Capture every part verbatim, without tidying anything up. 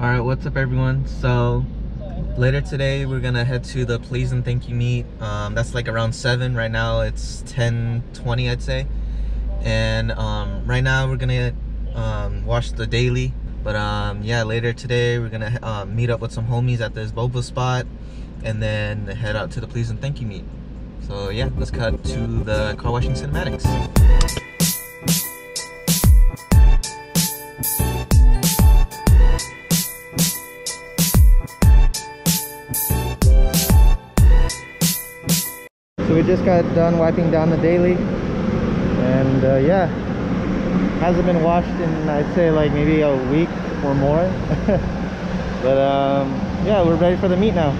Alright, what's up everyone? So later today we're gonna head to the please and thank you meet. Um, that's like around seven. Right now it's ten twenty, I'd say. And um, right now we're gonna um, watch the daily. But um, yeah, later today we're gonna um, meet up with some homies at this boba spot and then head out to the please and thank you meet. So yeah, let's cut to the car washing cinematics. So we just got done wiping down the daily, and uh, yeah, hasn't been washed in I'd say like maybe a week or more. But um, yeah, we're ready for the meet now.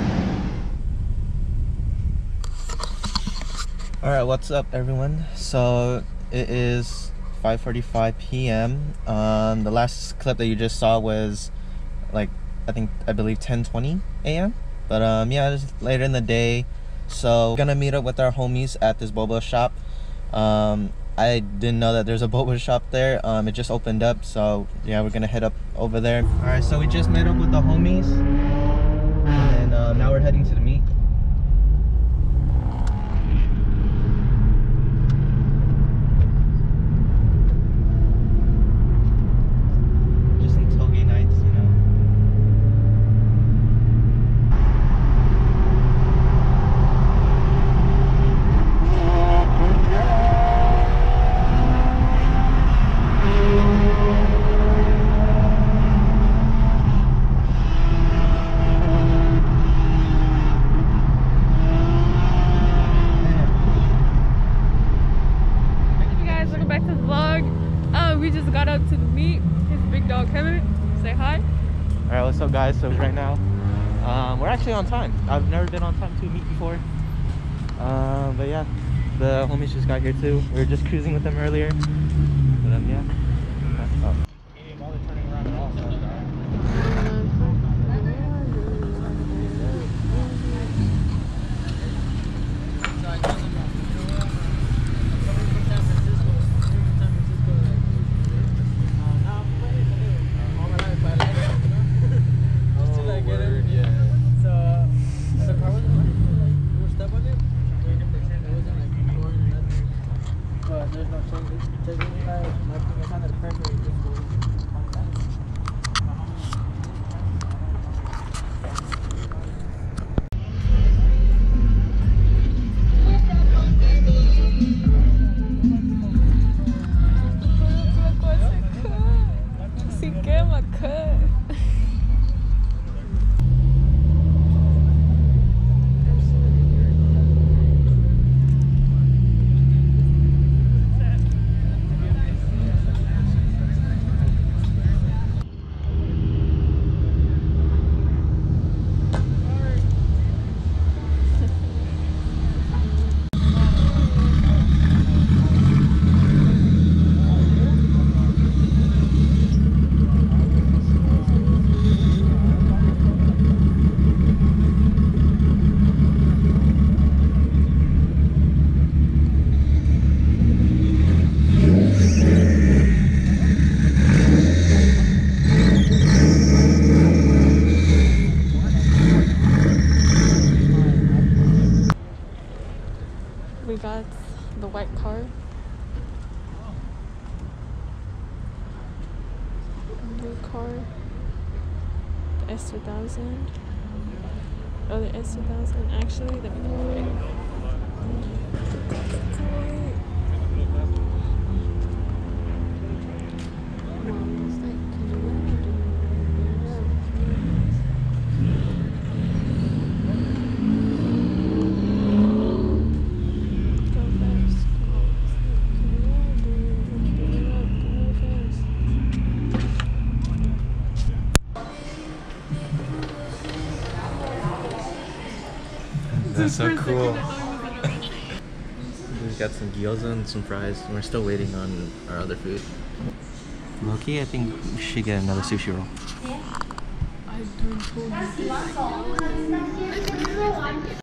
Alright, what's up everyone? So it is five forty-five p m Um, the last clip that you just saw was like I think I believe ten twenty a m But um, yeah, it's later in the day. So we're gonna meet up with our homies at this boba shop. Um, I didn't know that there's a boba shop there. Um, it just opened up, so yeah, we're gonna head up over there. All right, so we just met up with the homies, and uh, now we're heading to the meet. Just some toge nights, you know. Alright, what's up guys? So right now um, we're actually on time. I've never been on time to a meet before, um, but yeah, the homies just got here too. We were just cruising with them earlier, but um, yeah. Oh. We got the white car. New car. The S two thousand. Oh, the S two thousand. Actually, let me know. That's so cool. We've got some gyoza and some fries, and we're still waiting on our other food. Loki, I think we should get another sushi roll. I don't know.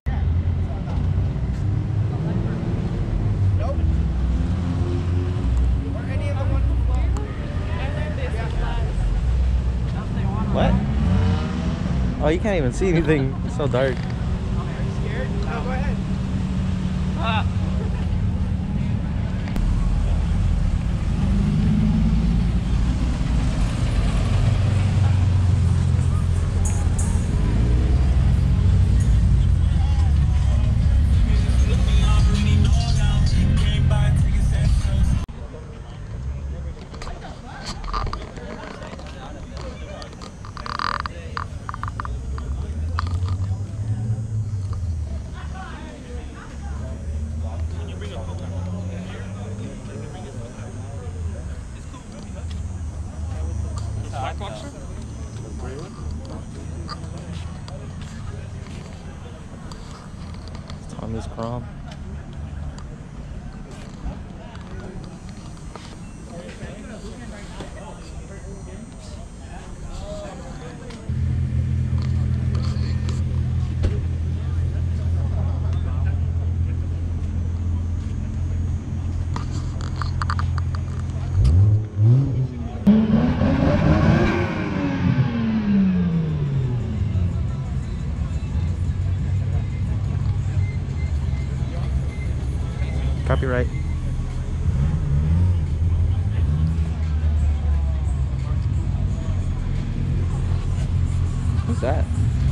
What? Oh, you can't even see anything. It's so dark. Scared? No, go ahead. Ah. On this chrome. Copyright. What's that?